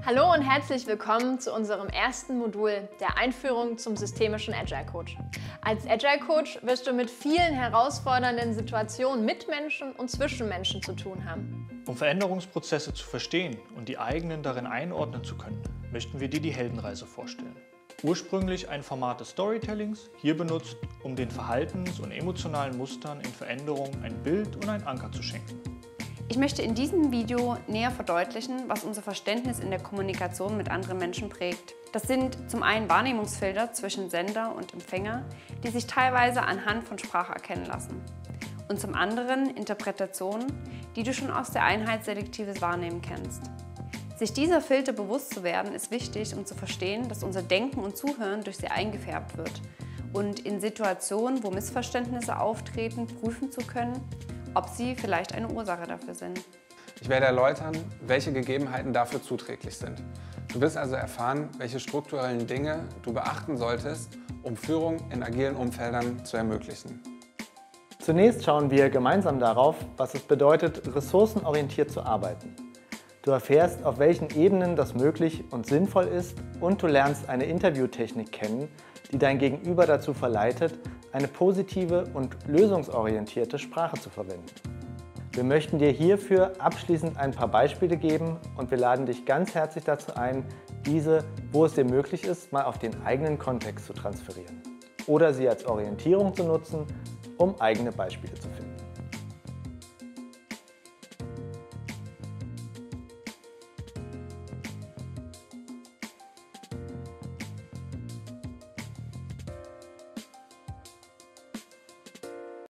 Hallo und herzlich willkommen zu unserem ersten Modul der Einführung zum systemischen Agile Coach. Als Agile Coach wirst du mit vielen herausfordernden Situationen mit Menschen und zwischen Menschen zu tun haben. Um Veränderungsprozesse zu verstehen und die eigenen darin einordnen zu können, möchten wir dir die Heldenreise vorstellen. Ursprünglich ein Format des Storytellings, hier benutzt, um den Verhaltens- und emotionalen Mustern in Veränderungen ein Bild und einen Anker zu schenken. Ich möchte in diesem Video näher verdeutlichen, was unser Verständnis in der Kommunikation mit anderen Menschen prägt. Das sind zum einen Wahrnehmungsfelder zwischen Sender und Empfänger, die sich teilweise anhand von Sprache erkennen lassen. Und zum anderen Interpretationen, die du schon aus der Einheit selektives Wahrnehmen kennst. Sich dieser Filter bewusst zu werden, ist wichtig, um zu verstehen, dass unser Denken und Zuhören durch sie eingefärbt wird und in Situationen, wo Missverständnisse auftreten, prüfen zu können, ob sie vielleicht eine Ursache dafür sind. Ich werde erläutern, welche Gegebenheiten dafür zuträglich sind. Du wirst also erfahren, welche strukturellen Dinge du beachten solltest, um Führung in agilen Umfeldern zu ermöglichen. Zunächst schauen wir gemeinsam darauf, was es bedeutet, ressourcenorientiert zu arbeiten. Du erfährst, auf welchen Ebenen das möglich und sinnvoll ist, und du lernst eine Interviewtechnik kennen, die dein Gegenüber dazu verleitet, eine positive und lösungsorientierte Sprache zu verwenden. Wir möchten dir hierfür abschließend ein paar Beispiele geben und wir laden dich ganz herzlich dazu ein, diese, wo es dir möglich ist, mal auf den eigenen Kontext zu transferieren oder sie als Orientierung zu nutzen, um eigene Beispiele zu finden.